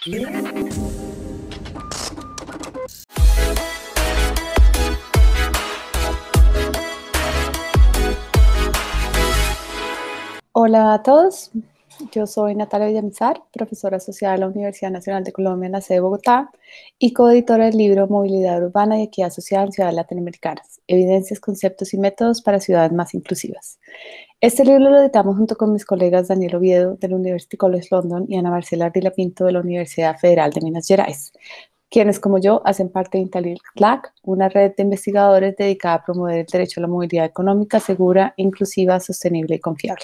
Hola a todos, yo soy Natalia Villamizar, profesora asociada de la Universidad Nacional de Colombia en la sede de Bogotá y coeditora del libro Movilidad Urbana y Equidad Social en Ciudades Latinoamericanas, Evidencias, Conceptos y Métodos para Ciudades Más Inclusivas. Este libro lo editamos junto con mis colegas Daniel Oviedo de la University College London y Ana Marcela Ardila Pinto de la Universidad Federal de Minas Gerais, quienes como yo hacen parte de IntelliClack, una red de investigadores dedicada a promover el derecho a la movilidad económica, segura, inclusiva, sostenible y confiable.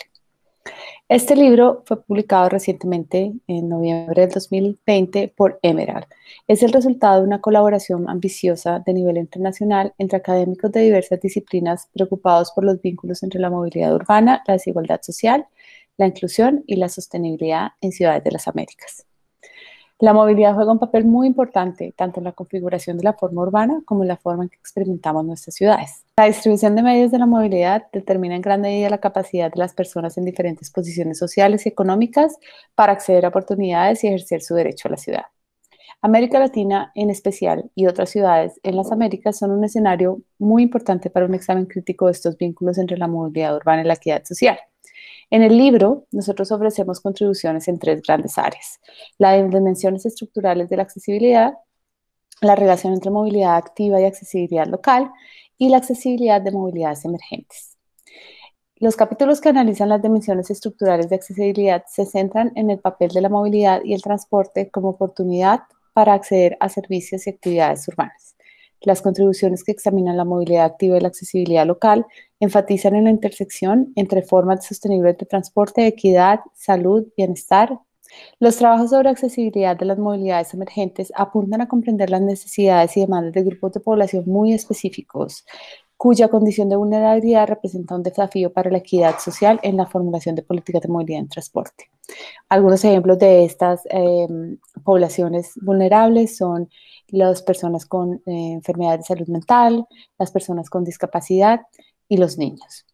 Este libro fue publicado recientemente, en noviembre del 2020, por Emerald. Es el resultado de una colaboración ambiciosa de nivel internacional entre académicos de diversas disciplinas preocupados por los vínculos entre la movilidad urbana, la desigualdad social, la inclusión y la sostenibilidad en ciudades de las Américas. La movilidad juega un papel muy importante tanto en la configuración de la forma urbana como en la forma en que experimentamos nuestras ciudades. La distribución de medios de la movilidad determina en gran medida la capacidad de las personas en diferentes posiciones sociales y económicas para acceder a oportunidades y ejercer su derecho a la ciudad. América Latina en especial y otras ciudades en las Américas son un escenario muy importante para un examen crítico de estos vínculos entre la movilidad urbana y la equidad social. En el libro, nosotros ofrecemos contribuciones en tres grandes áreas: las dimensiones estructurales de la accesibilidad, la relación entre movilidad activa y accesibilidad local y la accesibilidad de movilidades emergentes. Los capítulos que analizan las dimensiones estructurales de accesibilidad se centran en el papel de la movilidad y el transporte como oportunidad para acceder a servicios y actividades urbanas. Las contribuciones que examinan la movilidad activa y la accesibilidad local enfatizan en la intersección entre formas sostenibles de transporte, equidad, salud, bienestar. Los trabajos sobre accesibilidad de las movilidades emergentes apuntan a comprender las necesidades y demandas de grupos de población muy específicos, cuya condición de vulnerabilidad representa un desafío para la equidad social en la formulación de políticas de movilidad en transporte. Algunos ejemplos de estas poblaciones vulnerables son las personas con enfermedades de salud mental, las personas con discapacidad y los niños.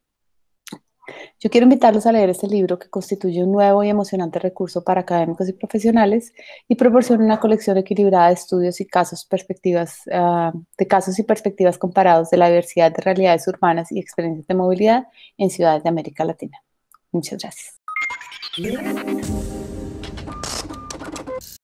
Yo quiero invitarlos a leer este libro que constituye un nuevo y emocionante recurso para académicos y profesionales y proporciona una colección equilibrada de estudios y casos, casos y perspectivas comparados de la diversidad de realidades urbanas y experiencias de movilidad en ciudades de América Latina. Muchas gracias.